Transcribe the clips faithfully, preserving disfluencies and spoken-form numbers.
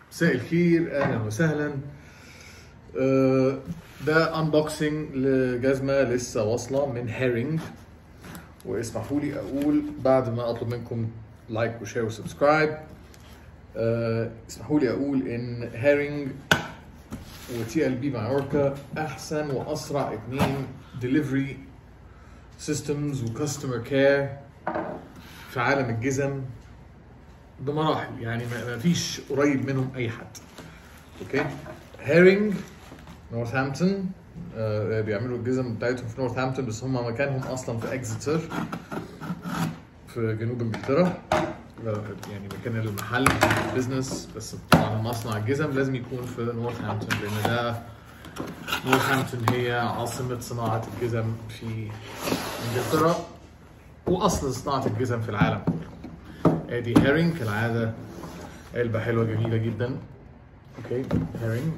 مساء الخير، اهلا وسهلا. آه، ده انبوكسنج لجزمه لسه واصله من هيرنج، واسمحوا لي اقول بعد ما اطلب منكم لايك وشير وسبسكرايب، آه، اسمحوا لي اقول ان هيرنج وتي ال بي مايوركا احسن واسرع اتنين ديليفري سيستمز وكاستمر كير في عالم الجزم بمراحل. يعني ما فيش قريب منهم اي حد. اوكي، هيرنج نورثهامبتون، آه بيعملوا الجزم بتاعتهم في نورثهامبتون، بس هم مكانهم اصلا في اكزيتر في جنوب انجلترا. يعني مكان المحل البيزنس، بس طبعا مصنع الجزم لازم يكون في نورثهامبتون، لان ده نورثهامبتون هي عاصمة صناعة الجزم في انجلترا واصل صناعة الجزم في العالم كله. ادي هيرنج كالعادة، علبة حلوة جميلة جدا. اوكي، هيرنج.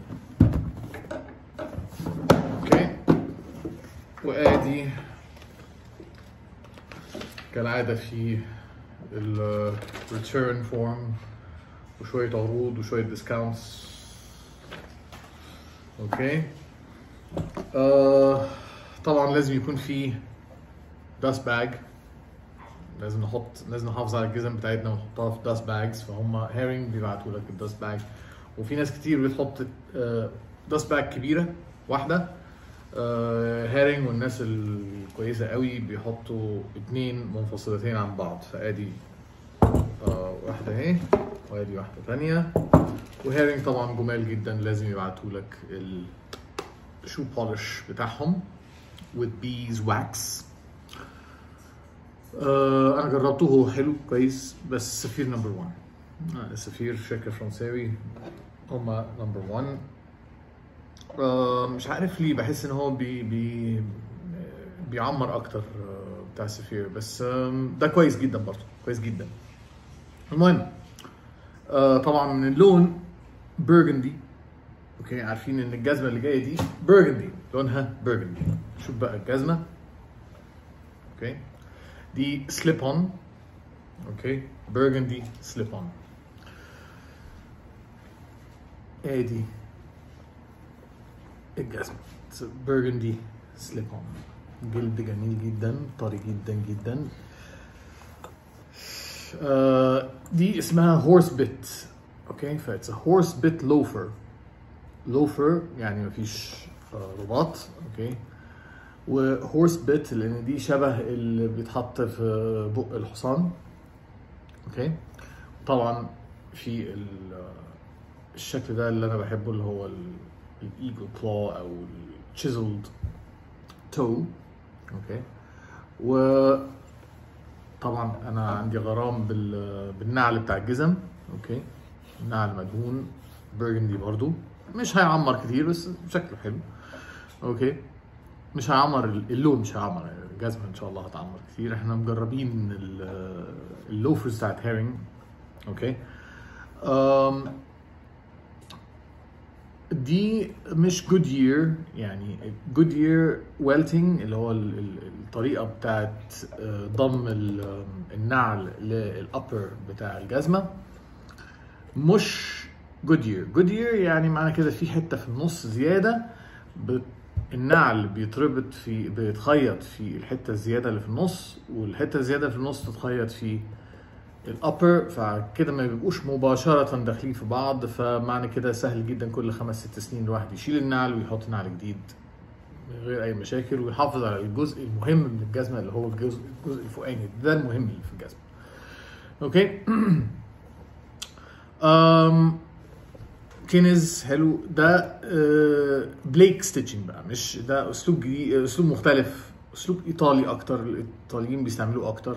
اوكي، وادي كالعادة في الريتيرن فورم وشوية عروض وشوية ديسكاونتس. اوكي، آه طبعا لازم يكون في داست باج، لازم نحط لازم نحافظ على الجزم بتاعتنا ونحطها في داست باجز، فهم هيرنج بيبعتوا لك الداست باج. وفي ناس كتير بتحط داست باج كبيره واحده، هيرنج والناس الكويسه قوي بيحطوا اتنين منفصلتين عن بعض. فادي آه واحده اهي، وادي واحده ثانيه. وهيرنج طبعا جمال جدا، لازم يبعتوا لك الشو بولش بتاعهم with bees wax. آه انا جربته، هو حلو كويس، بس سفير نمبر واحد. آه سفير شركه فرنساوي، هما نمبر واحد. آه مش عارف ليه بحس ان هو بي بي بيعمر اكتر آه بتاع سفير، بس آه ده كويس جدا برضه، كويس جدا. المهم، آه طبعا من اللون برجندي. اوكي، عارفين ان الجزمه اللي جايه دي برجندي، لونها برجندي. شوف بقى الجزمه. اوكي، دي سليب اون. اوكي، برجندي سليب اون. ادي الجزمه برجندي سليب اون، جلد جميل جدا، طري جدا جدا. آه دي اسمها هورس بيت. اوكي، فاتس هورس بيت لوفر. لوفر يعني مفيش آه رباط. اوكي، وهورس بيت لان دي شبه اللي بيتحط في بق الحصان. اوكي، طبعا في الشكل ده اللي انا بحبه، اللي هو الايجل كلو او التشيزلد تو. اوكي، وطبعا انا عندي غرام بالنعل بتاع الجزم. اوكي، النعل مدهون برجندي برضو، مش هيعمر كتير بس شكله حلو. اوكي، مش هيعمر اللون، مش هيعمر الجزمه ان شاء الله هتعمر كتير. احنا مجربين اللوفرز بتاعت هيرنج. اوكي، أم دي مش جودير، يعني جودير ويلتنج اللي هو الطريقه بتاعت ضم النعل للابر بتاع الجزمه، مش جودير. جودير يعني معنى كده في حته في النص زياده، النعل بيتربط في بيتخيط في الحته الزياده اللي في النص، والحته الزياده في النص تتخيط في الابر، فكده ما بيبقوش مباشره داخلين في بعض. فمعنى كده سهل جدا كل خمس ست سنين الواحد يشيل النعل ويحط نعل جديد من غير اي مشاكل، ويحافظ على الجزء المهم من الجزمه اللي هو الجزء الجزء الفوقاني ده، المهم اللي في الجزمه. اوكي. امم كنز حلو ده. آه بليك ستيتشنج بقى، مش ده اسلوب جديد، اسلوب مختلف، اسلوب ايطالي اكتر، الايطاليين بيستعملوه اكتر.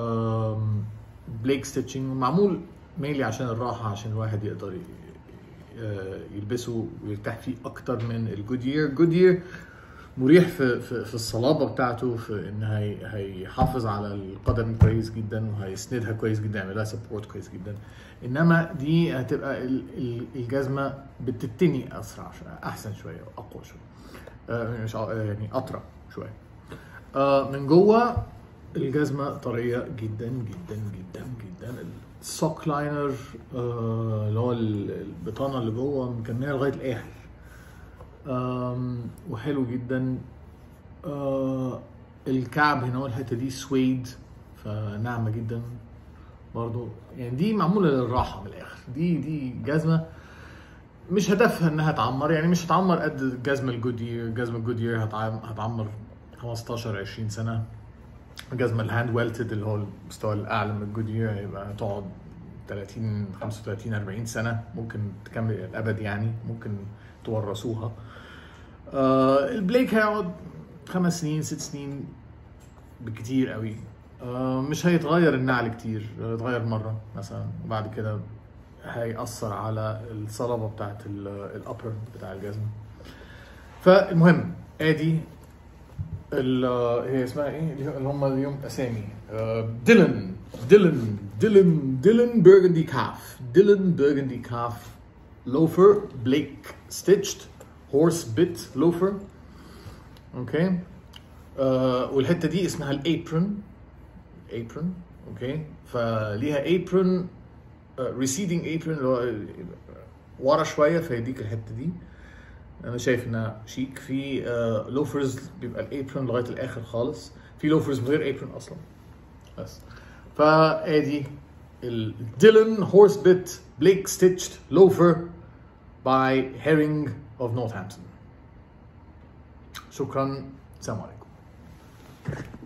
بليك ستيتشنج معمول مينلي عشان الراحه، عشان الواحد يقدر يلبسه ويرتاح فيه اكتر من الجودير. جودير مريح في في, في الصلابه بتاعته، في ان هي هيحافظ على القدم كويس جدا، وهيسندها كويس جدا، يعمل لها سبورت كويس جدا. انما دي هتبقى الجزمه بتتني اسرع شويه، احسن شويه، واقوى شويه، آه مش يعني اطرى شويه. آه من جوه الجزمه طريه جدا جدا جدا جدا. سوك لاينر آه اللي هو البطانه اللي جوه مكمله لغايه الاخر، وحلو جدا. آه الكعب هنا الحته دي سويد فناعمه جدا برضو، يعني دي معموله للراحه من الاخر. دي دي جزمه مش هدفها انها تعمر، يعني مش هتعمر قد الجزمه الجودير. الجزمه الجودير هتعمر خمستاشر عشرين سنه. الجزمه الهاند ويلتد اللي هو المستوى الاعلى من الجودير هيبقى تقعد تلاتين خمسة وتلاتين أربعين سنه، ممكن تكمل الابد يعني، ممكن تورثوها. آه البليك هيقعد خمس سنين ست سنين بكتير قوي. آه مش هيتغير النعل كتير، هيتغير مره مثلا وبعد كده هيأثر على الصلابه بتاعت الابر بتاع الجزمه. فالمهم ادي هي اسمها ايه اللي هم اليوم اسامي ديلن ديلن ديلن ديلن بيرجندي كاف ديلن بيرجندي كاف لوفر بليك ستيتشد هورس بيت لوفر. اوكي آه والحته دي اسمها الابرون apron. اوكي فليها apron ريسيدنج uh, apron اللي هو ورا شويه فيديك الحته دي. انا شايف انها شيك. في uh, لوفرز بيبقى الابرون لغايه الاخر خالص، في لوفرز من غير apron اصلا بس. فادي الديلن هورس بيت بليك ستيتشد لوفر باي هيرينج اوف نورثامبتون. شكرا، السلام عليكم.